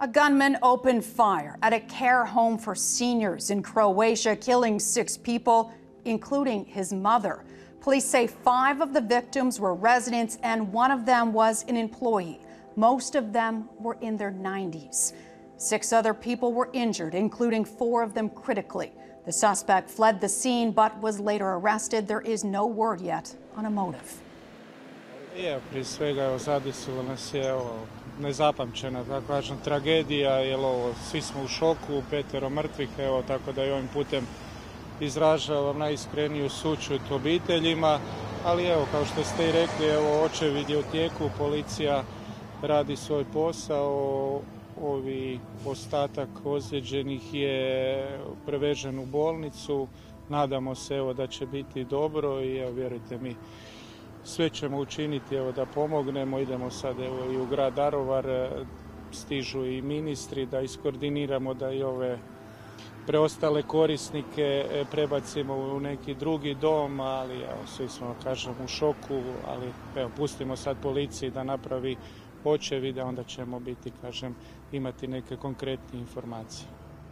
A gunman opened fire at a care home for seniors in Croatia, killing 6 people, including his mother. Police say 5 of the victims were residents and 1 of them was an employee. Most of them were in their 90s. 6 other people were injured, including 4 of them critically. The suspect fled the scene but was later arrested. There is no word yet on a motive. Prije svega zadesila nas je nezapamćena, tako kažem, tragedija, jer svi smo u šoku, 5 mrtvih, tako da i ovim putem izražavam najiskreniju sućut obiteljima, ali kao što ste i rekli, očevid je u tijeku, policija radi svoj posao, ostatak ozlijeđenih je prevežen u bolnicu, nadamo se da će biti dobro i vjerujte mi, sve ćemo učiniti da pomognemo. Idemo sad i u grad Daruvar, stižu i ministri da iskoordiniramo da i ove preostale korisnike prebacimo u neki drugi dom, ali svi smo, kažem, u šoku, ali pustimo sad policiji da napravi očevide, onda ćemo biti, kažem, imati neke konkretne informacije.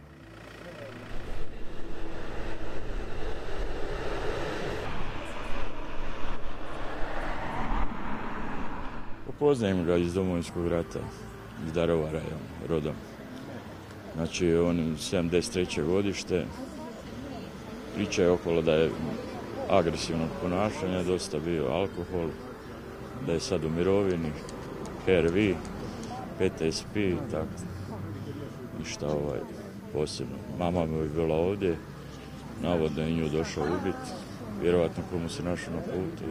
Poznajem ga iz Domovinskog rata, iz Daruvara je rodom. Znači, on je 73. godište. Priča je okolo da je agresivnog ponašanja, dosta bio alkohol, da je sad u mirovini, HRV, PTSD i tako. Ništa posebno. Mama mu je bila ovdje, navodno je nju došao ubiti, vjerovatno komu se našao na putu.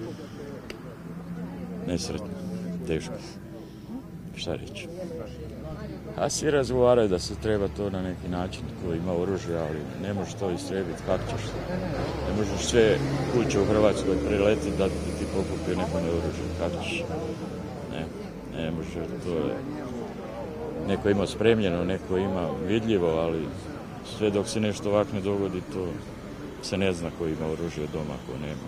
Nesretno, teško. Šta reći? A svi razgovaraju da se treba to na neki način, ko ima oružje, ali ne možeš to istrebiti, kako ćeš to? Ne možeš sve kuće u Hrvatskoj priletiti da ti pokupio neko neoružje, kako ćeš? Ne možeš, to je... Neko ima spremljeno, neko ima vidljivo, ali sve dok se nešto ovako ne dogodi, to se ne zna ko ima oružje doma, ko nema.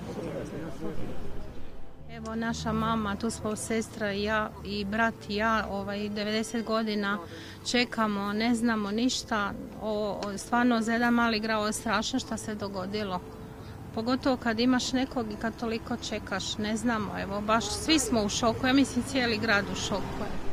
Evo, naša mama, tu smo sestra i ja i brat i ja, 90 godina čekamo, ne znamo ništa. Stvarno za jedan mali grad je strašno što se dogodilo. Pogotovo kad imaš nekog i kad toliko čekaš, ne znamo, evo, baš svi smo u šoku, ja mislim cijeli grad u šoku je.